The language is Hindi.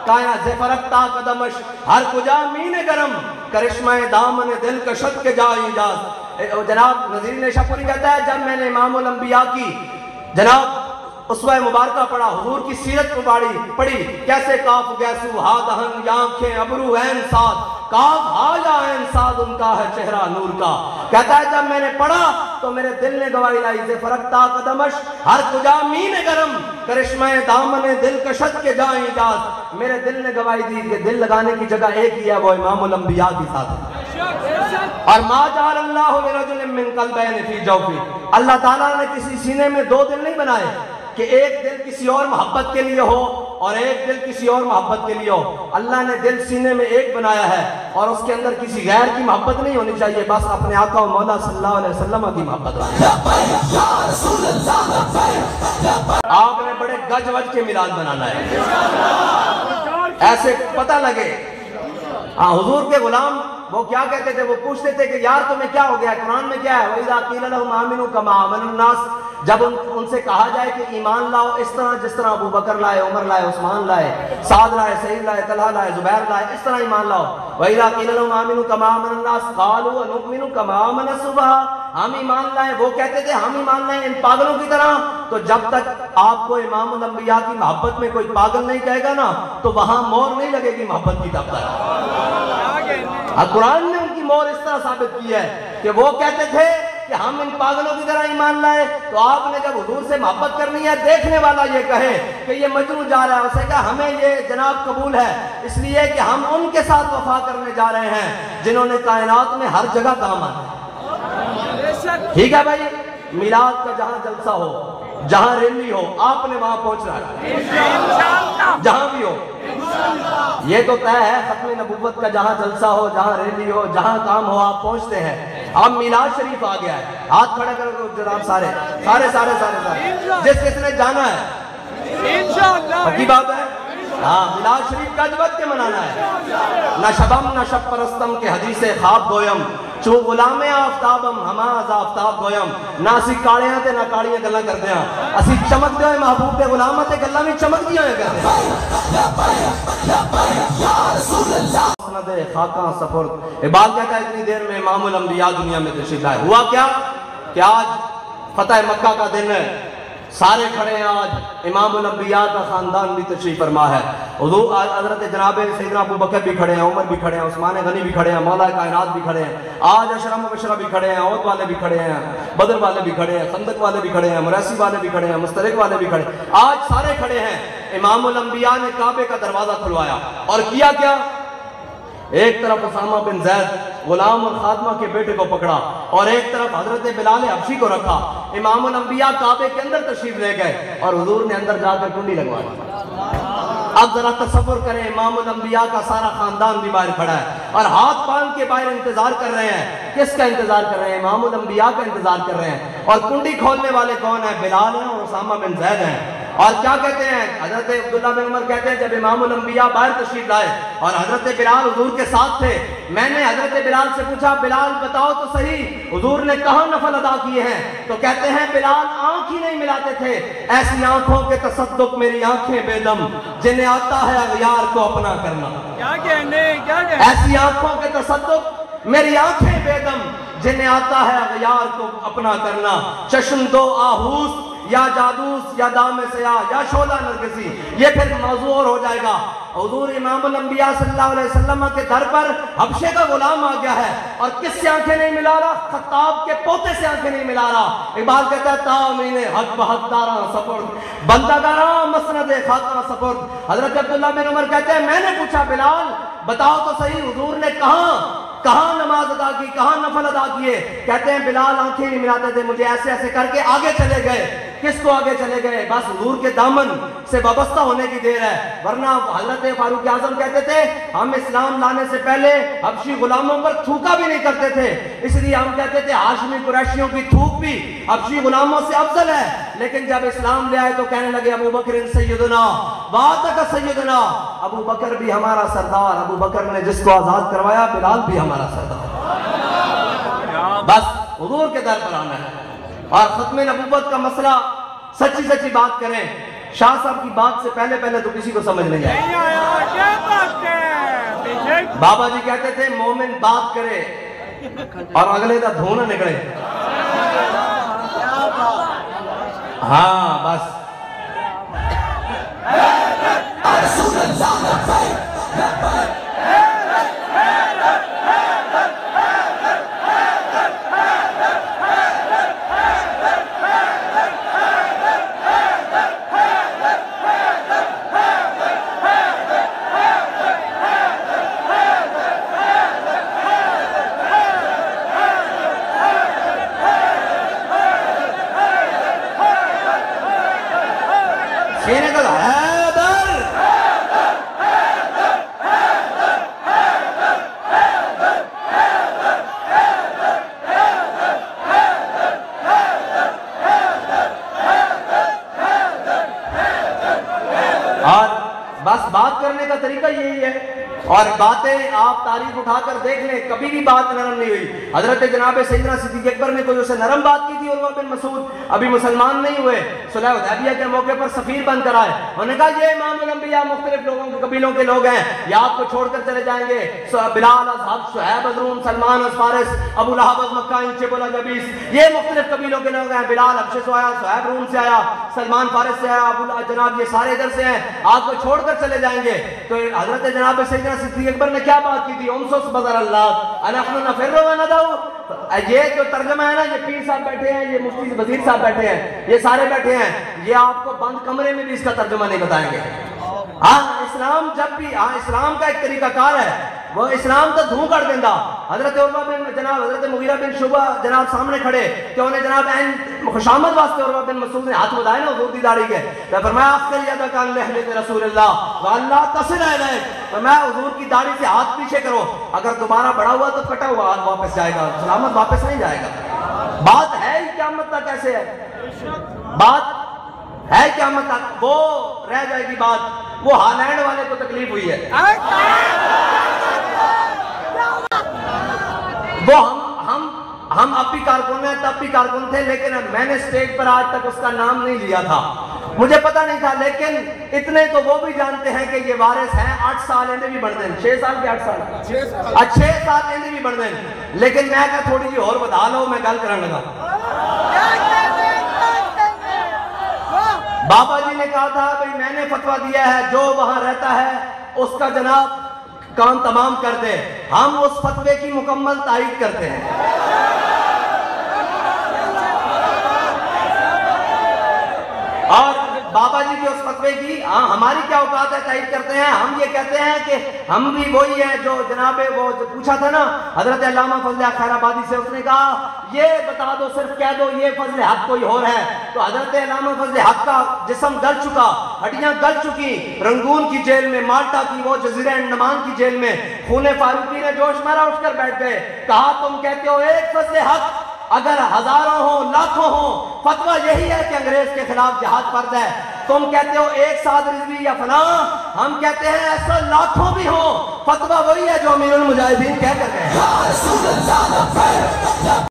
काया ज़फ़रक्ता कदमश हर कुजा मीन गरम करिश्मा दामन दिल कशद के जा इजाज़। जनाब नज़ीर नेशापुरी कहता है जब मैंने इमामुल अंबिया की जनाब उसवा मुबारका पढ़ा, हुजूर की सीरत को पढ़ी कैसे काफ गैसू हा दहन आंखें अबरू ऐन साथ काफ हाजा ऐन साथ उनका है चेहरा नूर का। कहता है जब मैंने पढ़ा तो मेरे दिल ने गवाही लाई ज़फ़रक्ता कदमश हर कुजा मीन गरम करिश्मा दामन दिल कशद के जा इजाज़। मेरे दिल ने गवाही दी कि दिल लगाने की जगह एक ही है, वो इमामुल अंबिया के साथ है। और मा जअलल्लाहु लिरजुलिन मिन क़ल्बैनि फ़ी जौफ़ी, अल्लाह ताला ने किसी सीने में दो दिल नहीं बनाए कि एक दिल किसी और मोहब्बत के लिए हो और एक दिल किसी और मोहब्बत के लिए हो। अल्लाह ने दिल सीने में एक बनाया है और उसके अंदर किसी गैर की मोहब्बत नहीं होनी चाहिए, बस अपने आका मौला सल्लल्लाहु अलैहि वसल्लम की मोहब्बत। आपने बड़े गज वज के मिलाद बनाना है, ऐसे पता लगे। हाँ, हुजूर के गुलाम वो क्या कहते थे, वो पूछते थे कि यार तुम्हें क्या हो गया, कुरान में क्या है, वइज़ा क़ील लहुम आमिनू कमा आमनन नास, जब उनसे कहा जाए कि ईमान लाओ इस तरह जिस तरह अबू बकर लाए, उमर लाए, उस्मान लाए, साद लाए, सईद लाए, तलहा लाए, जुबैर लाए, इस तरह ईमान लाओ। वइज़ा क़ील लहुम आमिनू कमा आमनन नास क़ालू अनुमिनु कमा आमन सुबहा, हम ईमान लाए, वो कहते थे हम ईमान लाए इन पागलों की तरह। तो जब तक आपको इमामुल अंबिया की मोहब्बत में कोई पागल नहीं कहेगा ना, तो वहां मोहर नहीं लगेगी मोहब्बत की। तब तक कुरान ने उनकी मोहर इस तरह साबित की है कि वो कहते थे कि हम इन पागलों की तरह ईमान लाए। तो आपने जब हुजूर से मोहब्बत करनी है, देखने वाला ये कहे कि ये मजनू जा रहा है, उसे कहा हमें ये जनाब कबूल है, इसलिए कि हम उनके साथ वफा करने जा रहे हैं जिन्होंने कायनात में हर जगह काम आना। ठीक है भाई, मिलाद का जहां जलसा हो, जहां रैली हो, आपने वहां पहुंचना है, जहां भी हो। ये तो तय है खत्म नबूवत का, जहां जलसा हो, जहां रैली हो, जहां काम हो, आप पहुंचते हैं। अब मिलाद शरीफ आ गया है, हाथ खड़ा करो जनाब, सारे सारे सारे सारे सारे जिस किसने जाना है इंशाअल्लाह, पक्की बात है। हाँ, मिलाद शरीफ गजबत के मनाना है। न शबम न शब परस्तम के हदीस ख्वाब गोयम चो गुलामे आफ्ताबम हमाज आफ्ताब गोयम, ना असी कालियां ते ना कालियां गल्लां करदे हां, असी चमकदे होए महबूब दे गुलामां ते गल्लां भी चमकदियां होए करदे हां। सनदे खाका सफर इबाल कहता है इतनी देर में इमामुल अंबिया दुनिया में तशरीफ लाए। हुआ क्या कि आज फतह मक्का का दिन है, सारे खड़े हैं, आज इमामुल अंबिया का खानदान भी तशरीफ फरमा है। हज़रत जनाब सैयदना अबू बकर भी खड़े हैं, उमर भी खड़े हैं, उस्मान गनी भी खड़े हैं, मौला कायनात भी खड़े हैं, आज अशरम बशरा भी खड़े हैं, औद वाले भी खड़े हैं, बदर वाले भी खड़े हैं, खंदक वाले भी खड़े हैं, मुरैसी वाले भी खड़े हैं, मुस्तलिक वाले भी खड़े हैं, आज सारे खड़े हैं। इमामुल अंबिया ने काबे का दरवाजा खुलवाया और किया क्या, एक तरफ उसामा बिन ज़ैद गुलाम और खादमा के बेटे को पकड़ा और एक तरफ हजरत बिलाल हबशी को रखा। इमामुल अंबिया काबे के अंदर तशरीफ ले गए और हुजूर ने अंदर जाकर कुंडी लगवा दी। अब जरा तसव्वुर करें, इमामुल अंबिया का सारा खानदान भी बाहर खड़ा है और हाथ बांध के बाहर इंतजार कर रहे हैं। किसका इंतजार कर रहे हैं? इमामुल अंबिया का इंतजार कर रहे हैं। और कुंडी खोलने वाले कौन है? बिलाल है और उसामा बिन ज़ैद हैं। और क्या कहते हैं, हजरत अब्दुल्लाह बिन उमर कहते हैं जब इमामुल अंबिया बाहर तशरीफ लाए और हजरत बिलाल हुजूर के साथ थे, मैंने हजरत बिलाल से पूछा, बिलाल बताओ तो सही हुजूर ने कहाँ नफल अदा किए हैं? तो कहते हैं बिलाल आंख ही नहीं मिलाते थे, ऐसी आंखों के तसद्दुक मेरी आंखें बेदम जिन्हें आता है अगयार को अपना करना। क्या कहने ऐसी आंखों के तसद्दुक मेरी आंखें बेदम जिन्हें आता है अगयार को अपना करना। चश्म दो आहूस या जादूस या दाम सया या शोला नरगिसी, ये फिर मौजू और हो जाएगा। हुजूर इमामुल अंबिया सल्लल्लाहु अलैहि वसल्लम के दर पर हबशे का गुलाम आ गया है और किससे आंखें नहीं मिला रहा? खत्ताब के पोते से आंखें नहीं मिला रहा। इकबाल कहता है तामीने हक बहकदारा सपुर्द बंदागारा मसनद खाका सपुर्द। हजरत अब्दुल्लाह बिन उमर कहते हैं मैंने पूछा बिलाल बताओ तो सही हुजूर ने कहाँ नमाज अदा की, कहाँ नफल अदा किए? कहते हैं बिलाल आंखें नहीं मिलाते थे, मुझे ऐसे ऐसे करके आगे चले गए। किसको आगे चले गए? बस हुजूर के दामन से वाबस्ता होने की देर है। वरना हजरत फारूक आजम कहते थे हम इस्लाम लाने से पहले हबशी गुलामों पर थूका भी नहीं करते थे, इसलिए हम कहते थे हाशमी कुरैशियों की थूक भी हबशी गुलामों से अफजल है। लेकिन जब इस्लाम ले आए तो कहने लगे अबू बकर सैयदना वातक सैयदना, अबू बकर भी हमारा सरदार, अबू बकर ने जिसको आजाद करवाया बिलाल भी हमारा सरदार। बस हुजूर के दर पर आना है। और खत्म नबूवत का मसला सच्ची सच्ची बात करें, शाह साहब की बात से पहले तो किसी को समझ नहीं आया। बाबा जी कहते थे मोमिन बात करे और अगले का धुआं ना निकले। हाँ बस बस बात करने का तरीका यही है। और बातें आप तारीफ उठाकर देख लें, कभी भी बात नरम नहीं हुई। हजरत जनाब सैयदना सिद्दीक़ अकबर ने कोई उसे नरम बात की थी उर्वा बिन मसूद अभी मुसलमान नहीं हुए, सुलह हुदैबिया के मौके पर सफीर बनकर आए। उन्होंने कहा ये इमामुल अंबिया मुख्तलिफ लोगों के कबीलों के लोग हैं, ये आपको छोड़कर चले जाएंगे। बिलाल अज़हब शुहैब अज़रून सलमान फारिस अबू लहब मक्का इंचेबुल जबीस, ये मुख्तलिफ कबीलों के लोग हैं। बिलाल हबशे से आया, शुहैब रूम से आया, सलमान फारिस से आया, अबू जनाब ये सारे इधर से हैं, आपको छोड़कर चले जाएंगे। तो हजरत जनाब सैयदना सिद्दीक़ अकबर ने क्या बात की थी? उमसुस बदर अल्लाह अनहनु नफिर्रु व नदऊ। ये जो तर्जुमा है ना, ये पीर साहब बैठे हैं, ये मुफ्ती वजीर साहब बैठे हैं, ये सारे बैठे हैं, ये आपको बंद कमरे में भी इसका तर्जुमा नहीं बताएंगे। हाँ इस्लाम जब भी, हाँ इस्लाम का एक तरीकाकार है, वो इस्लाम तो धूं कर देंदा। हजरत उर्वा बिन जनाब हजरत मुगीरा बिन शुबा जनाब सामने खड़े तो उन्हें जनाब एन खुशामद वास्ते उर्वा बिन मसूद ने हाथ बढ़ाए ना हुजूर दी दाढ़ी के, तो फरमाया अफ्सल यदकान लहलत रसूलुल्लाह व अल्लाह तसिल इलैक, फरमाया हुजूर की दाढ़ी से हाथ पीछे करो, अगर दोबारा बढ़ा हुआ तो कटा हुआ हाथ वापस जाएगा, सलामत वापस नहीं जाएगा। बात है ही क़यामत तक कैसे है, बात है क़यामत तक, वो रह जाएगी बात। वो हालैंड वाले को तकलीफ हुई है, वो हम अब भी कारकुन हैं, तब भी कारकुन थे, लेकिन मैंने स्टेज पर आज तक उसका नाम नहीं लिया था, मुझे पता नहीं था। लेकिन इतने तो वो भी जानते हैं कि ये वारिस हैं। 8 साल इन्हें भी बढ़ दें, 6 साल के 8 साल 6 साल इन्हें भी बढ़ दें। लेकिन मैं क्या थोड़ी जी और बता लो, मैं गल करने लगा। बाबा जी ने कहा था भाई मैंने फतवा दिया है, जो वहां रहता है उसका जनाब काम तमाम कर दे, हम उस फतवे की मुकम्मल तारीफ करते हैं। और बाबा जी के उस फतवे की हमारी क्या औकात है, तारीफ करते हैं। हम ये कहते हैं कि हम भी वही है जो जनाबे वो जो पूछा था ना हजरत अल्लामा फजल हक खैराबादी से, उसने कहा ये बता दो, सिर्फ कह दो ये फजल हक कोई और है। तो हजरत अल्लामा फजल हक का जिस्म गल चुका, हड्डियां गल चुकी, रंगून की जेल में, माल्टा की वो जजीरा अंडमान की जेल में खूने फारूकी ने जोश मारा, उठकर बैठ गए। कहा तुम कहते हो एक फजल हक, अगर हजारों हो लाखों हो, फतवा यही है कि अंग्रेज के खिलाफ जिहाद फर्ज है। तुम कहते हो एक साद रिजवी या फना, हम कहते हैं ऐसा लाखों भी हो, फतवा वही है जो अमीरुल मुजाहिदीन कह कर गए।